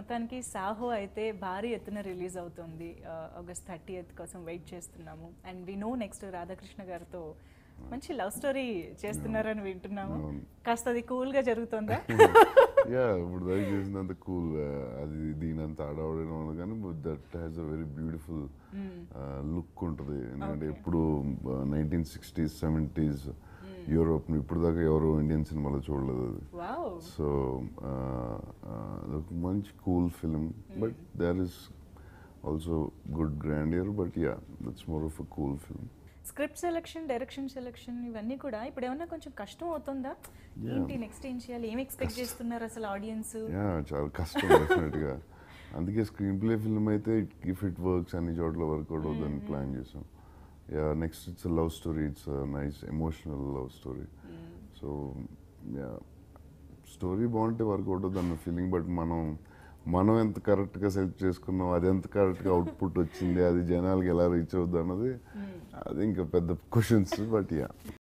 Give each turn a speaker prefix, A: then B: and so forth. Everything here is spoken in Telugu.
A: మొత్తానికి సాహో అయితే భారీ ఎత్తున రిలీజ్ అవుతుంది. ఆగస్ట్ 30th కోసం వెయిట్ చేస్తున్నాము. And we know next Radhakrishna గారితో మంచి లవ్ స్టోరీ చేస్తున్నారని వింటున్నాము. కాస్త అది కూల్గా జరుగుతుందా?
B: యా, ఇప్పుడు దాకా చేసినంత కూల్, అది దీనంత ఆడవడం ఉండదు కానీ that has a very beautiful look ఉంటుంది. ఎందుకంటే ఎప్పుడు 1960s 70s యూరోప్ ఇప్పుడు దాకా ఎవరు ఇండియన్ సినిమాలో చూడలేదు అది. సో అదొక మంచి cool film, but there is also good grandeur, but ya that's more of a cool film.
A: Script selection, direction selection ఇవన్నీ కూడా ఇప్పుడు ఏమన్నా కొంచెం కష్టం అవుతుందా? ఏంటి నెక్స్ట్ ఏం చేయాలి, ఏం ఎక్స్పెక్ట్ చేస్తున్నారు అసలు ఆడియన్స్?
B: యా, చాలా కష్టం డెఫినెట్గా. అందుకే స్క్రీన్ ప్లే ఫిల్మ్ అయితే ఇఫ్ ఇట్ వర్క్స్ అన్ని చోట్ల వర్కౌట్ అవుతుందని ప్లాన్ చేసాం. Ya, next it's a love story, it's a nice emotional love story. So ya, story బాగుంటే వర్కౌట్ అవుతుంది అన్న ఫీలింగ్. బట్ మనం ఎంత కరెక్ట్గా సెలెక్ట్ చేసుకున్నాం, అది ఎంత కరెక్ట్గా అవుట్పుట్ వచ్చింది, అది జనాలకి ఎలా రీచ్ అవుద్ది అన్నది అది ఇంకా పెద్ద క్వశ్చన్స్. But yeah.